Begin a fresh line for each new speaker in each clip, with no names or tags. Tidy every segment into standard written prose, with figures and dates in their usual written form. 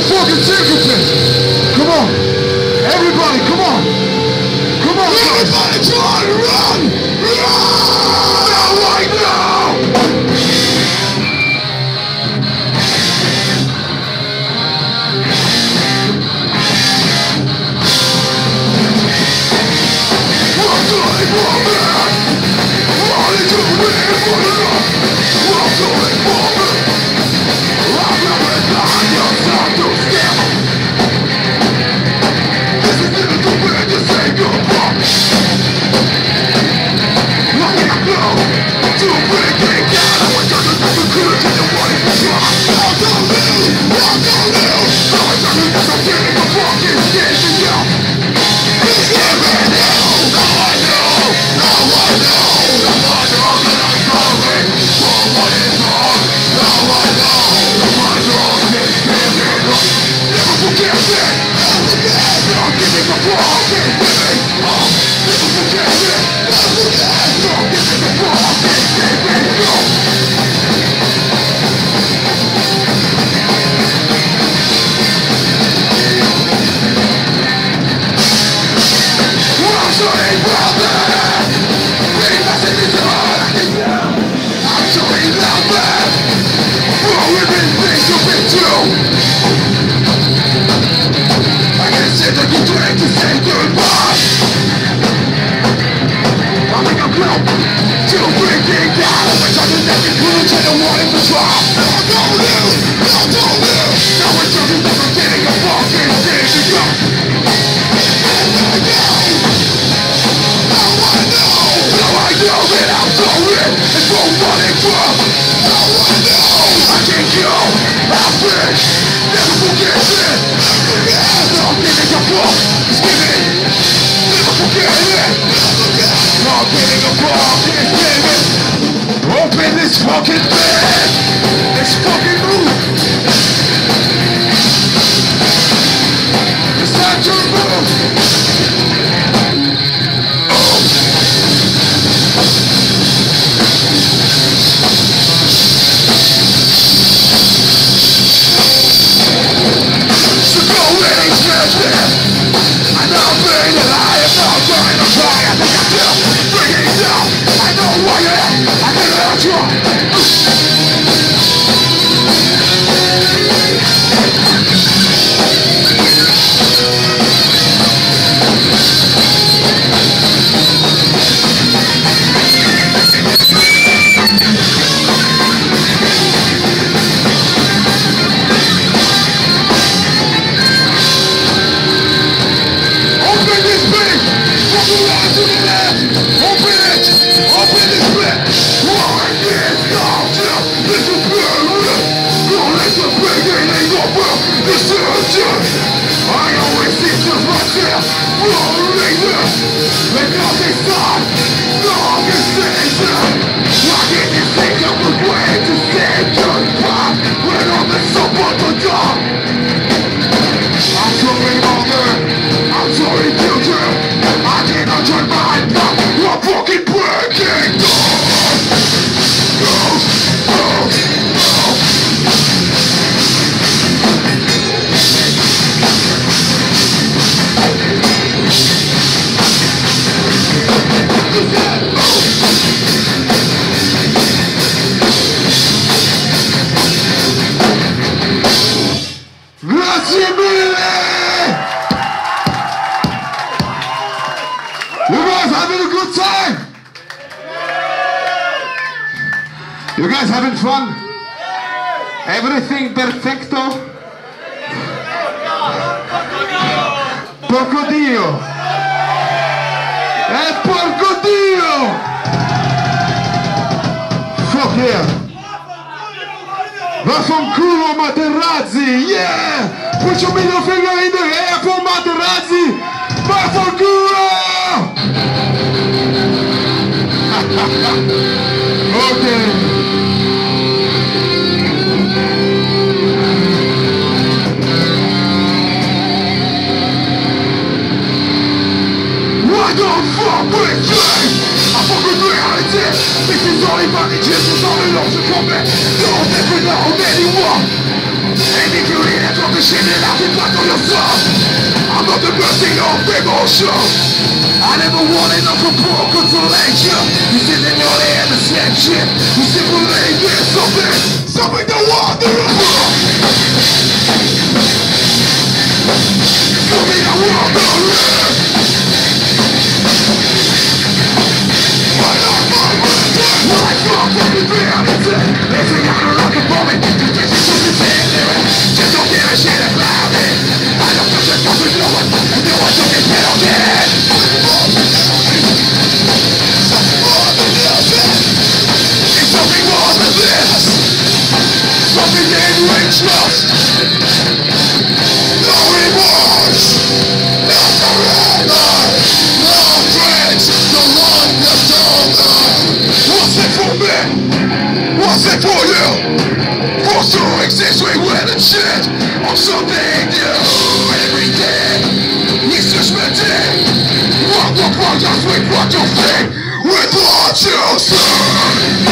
fucking syncopant. Come on. Everybody, come on. Come on. Everybody try to run. Run! Now, right now. Open this fucking bed! This fucking room! It's time to move! So go in and smash it! I know being alive, I'm not going to try. I think I feel bringing down. I know why you are. I can hurt you. You guys having fun? Everything perfecto? Porco Dio! Porco Dio! Fuck yeah! Vaffanculo Materazzi! Yeah! Put your middle finger in the air for Materazzi! Vaffanculo! Okay. I don't fuck with you. I fuck with reality. This is only money, just as only lost to combat. Don't ever know anyone. And if you hear from the shit that I can back on yourself, I'm not the mercy of emotion. I never wanted no consolation. You sit in your head the same shit. You still believe in something that wonderful. Something I want to live. Why not my religion? Why not fucking reality? It's a honor like a moment. This is something saying. Just don't give a shit about it. I don't touch it, don't know it. And no one took it, get on it. It's something more than this. Something that you ain't trust. No remorse. No surrender. No friends. No one that's older. What's it for me? What's it for you? Forced to exist, we win and shit on something new every day. It's just meant to walk the projects with what you think, with what you say.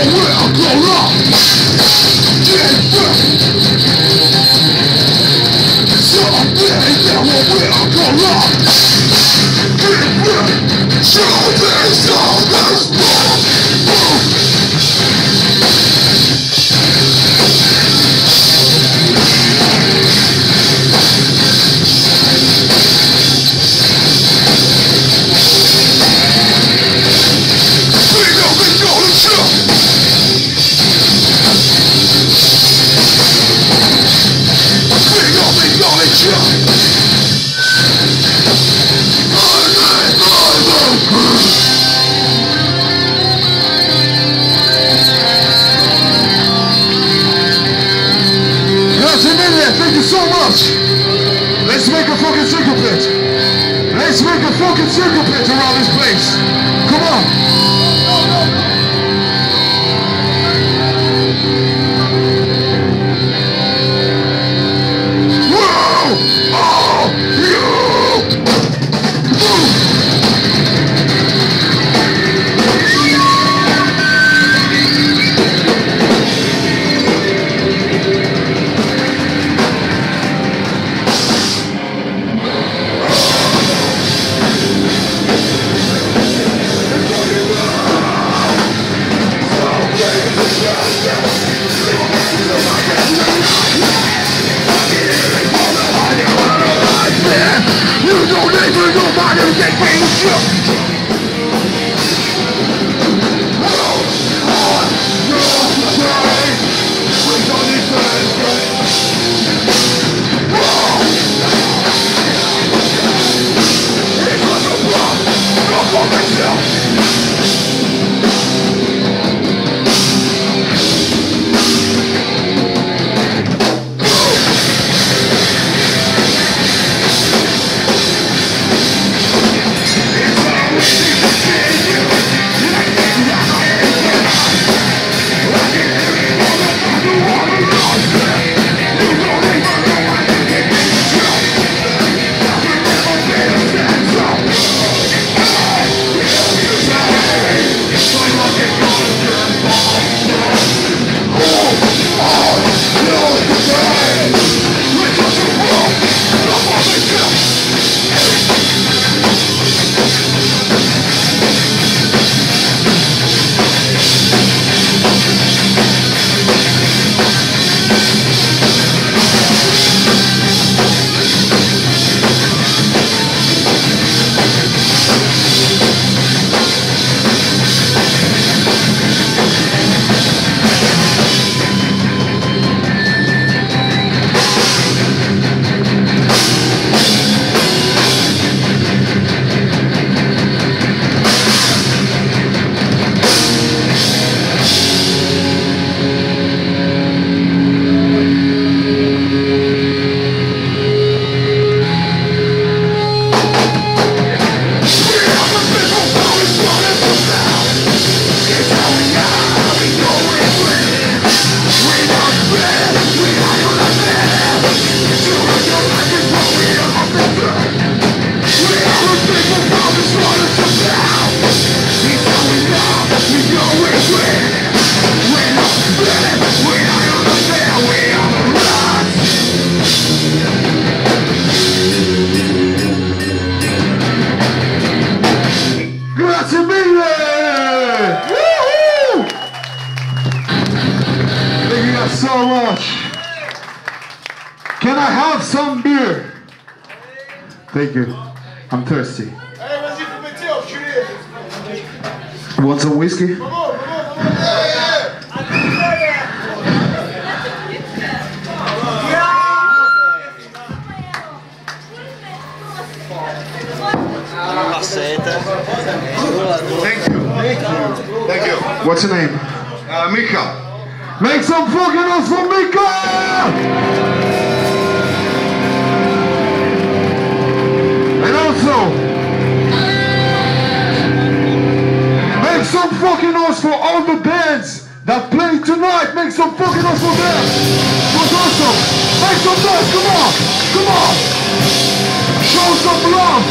Thank you so much. Let's make a fucking circle pit. Let's make a fucking circle pit around this place. Come on. Whoa! Oh, you! So much. Can I have some beer? Thank you. I'm thirsty.
Hey, vas-y, faut mettre,
Want some whiskey?
Thank you. Thank you.
What's your name?
Mika.
Make some fucking noise for Mika! And also, make some fucking noise for all the bands that play tonight. Make some fucking noise for them. It was awesome. Make some noise, come on. Come on. Show some love.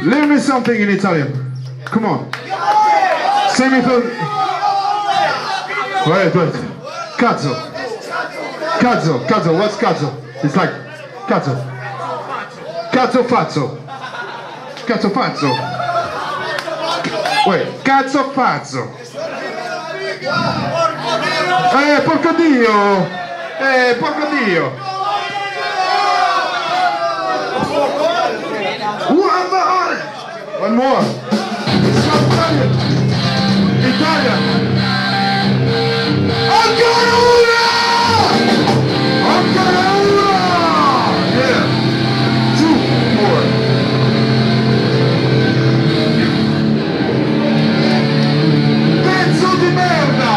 Leave me something in Italian. Come on. Sing me for... Wait. Cazzo. What's cazzo? It's like... Cazzo. Cazzo fazzo. Wait. Cazzo fazzo. Porco Dio. Porco Dio. One more. Italian. Ancora una! Yeah. 2 more. Pezzo di merda!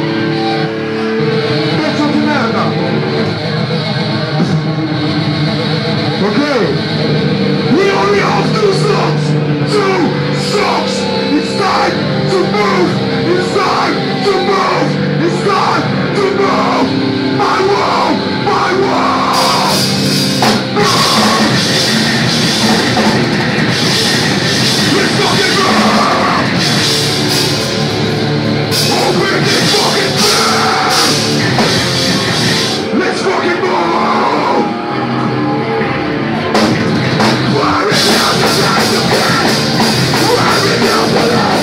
Okay. We only have 2 songs! 2 songs! It's time to move! It's time to move! It's time to move! My world! Let's fucking move! Open this fucking thing! Let's fucking move! Where is the other side of it? Where is the other side?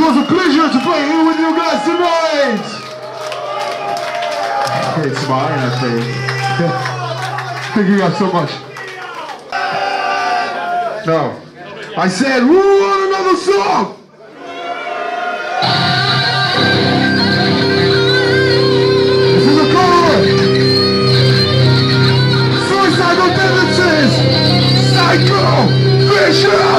was a pleasure to play here with you guys tonight. Hey, smile, I thank you guys so much. No, I said, who want another song? This is a chorus. Suicidal tendencies. Psycho vision.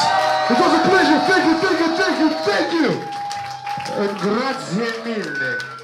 Grazie mille.